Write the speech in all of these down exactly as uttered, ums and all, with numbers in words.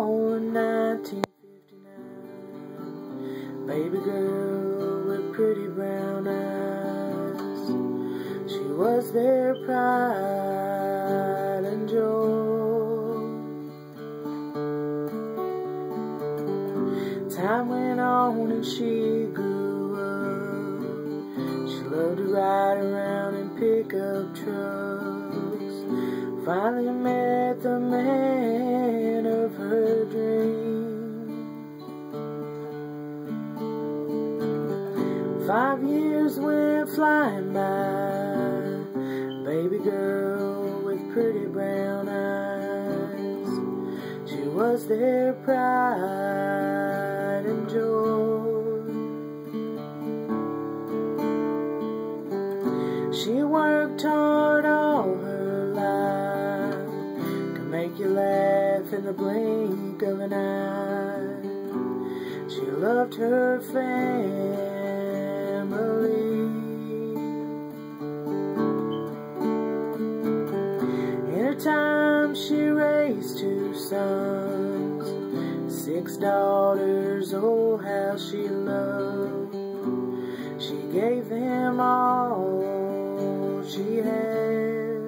fall of nineteen fifty-nine, baby girl with pretty brown eyes. She was their pride and joy. Time went on and she grew up. She loved to ride around in pickup trucks. Finally met the man of her dreams. Five years went flying by, baby girl with pretty brown eyes. She was their pride and joy. She worked hard all her life, could make you laugh in the blink of an eye. She loved her family. In her time she raised two sons, six daughters, oh how she loved. She gave them all she had.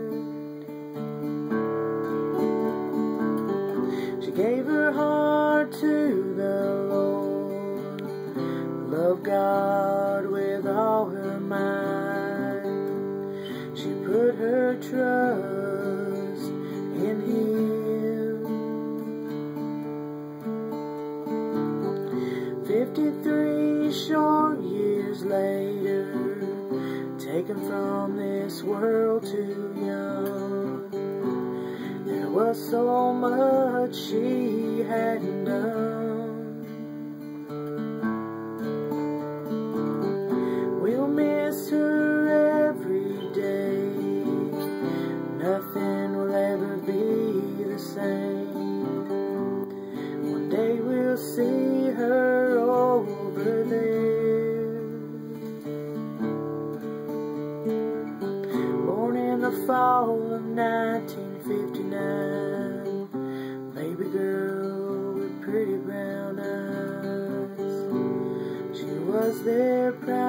She gave her heart to the Lord, loved God with all her might. She put her trust in Him. Fifty-three short years later, taken from this world too young, there was so much she hadn't done. We'll miss her every day. Nothing will ever be the same. One day we'll see her over there. Born in the fall of nineteen fifty-nine, baby girl with pretty brown eyes. She was their pride.